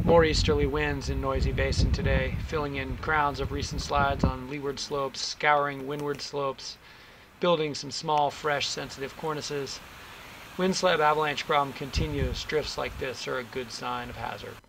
More easterly winds in noisy Basin today, filling in crowns of recent slides on leeward slopes, scouring windward slopes, building some small, fresh, sensitive cornices. Wind slab avalanche problem continues. Drifts like this are a good sign of hazard.